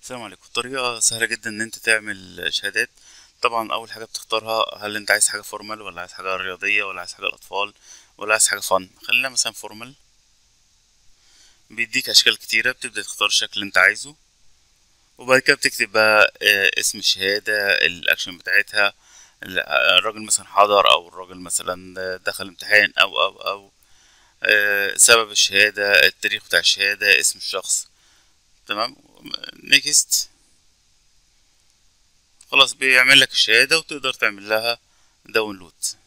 السلام عليكم. طريقة سهلة جدا ان انت تعمل شهادات. طبعا اول حاجة بتختارها، هل انت عايز حاجة فورمال ولا عايز حاجة رياضية ولا عايز حاجة الاطفال ولا عايز حاجة فن. خلينا مثلا فورمال. بيديك اشكال كتيرة، بتبدأ تختار الشكل اللي انت عايزه، وبعد كده بتكتب بقى اسم الشهادة، الاكشن بتاعتها، الراجل مثلا حضر او الراجل مثلا دخل امتحان او سبب الشهادة، التاريخ بتاع الشهادة، اسم الشخص. تمام. نيكست. خلاص بيعمل لك الشهادة وتقدر تعمل لها داونلود.